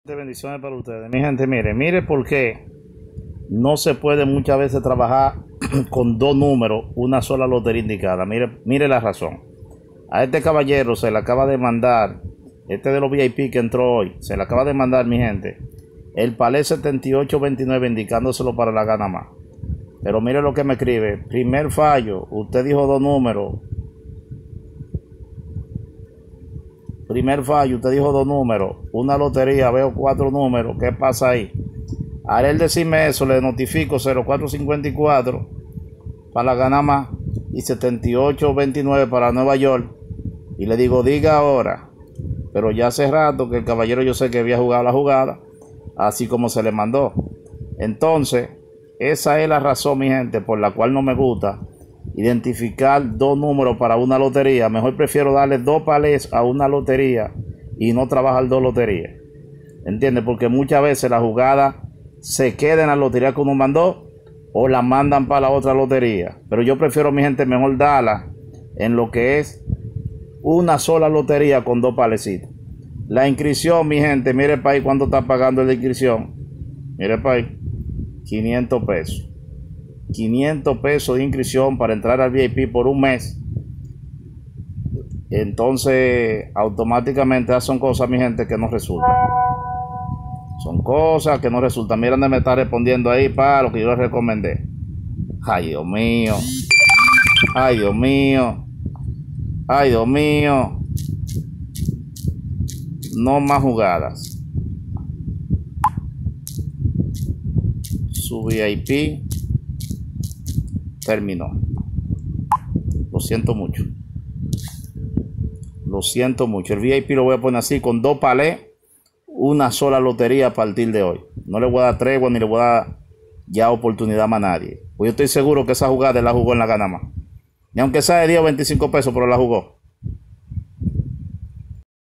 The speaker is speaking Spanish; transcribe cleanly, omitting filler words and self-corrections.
Bendiciones para ustedes, mi gente. Mire por qué no se puede muchas veces trabajar con dos números, una sola lotería indicada. Mire la razón. A este caballero se le acaba de mandar, este de los VIP que entró hoy, se le acaba de mandar, mi gente, el palé 7829 indicándoselo para la gana más. Pero mire lo que me escribe: primer fallo, usted dijo dos números. Primer fallo, usted dijo dos números, una lotería, veo cuatro números, ¿qué pasa ahí? Al él decirme eso, le notifico 0454 para la gana más y 7829 para Nueva York. Y le digo, diga ahora. Pero ya hace rato que el caballero, yo sé que había jugado la jugada, así como se le mandó. Entonces, esa es la razón, mi gente, por la cual no me gusta identificar dos números para una lotería. Mejor prefiero darle dos palés a una lotería y no trabajar dos loterías. ¿Entiendes? Porque muchas veces la jugada se queda en la lotería que uno mandó o la mandan para la otra lotería. Pero yo prefiero, mi gente, mejor darla en lo que es una sola lotería con dos palecitos. La inscripción, mi gente, mire para ahí cuánto está pagando la inscripción. Mire para ahí, 500 pesos. 500 pesos de inscripción para entrar al VIP por un mes. Entonces automáticamente son cosas, mi gente, que no resultan. Son cosas que no resultan. Miren de me está respondiendo ahí para lo que yo les recomendé. Ay, Dios mío. Ay, Dios mío. Ay, Dios mío. No más jugadas. Su VIP terminó. Lo siento mucho. Lo siento mucho. El VIP lo voy a poner así, con dos palés, una sola lotería a partir de hoy. No le voy a dar tregua ni le voy a dar ya oportunidad más a nadie. Pues yo estoy seguro que esa jugada la jugó en la gana más. Ni aunque sea de 10 o 25 pesos, pero la jugó.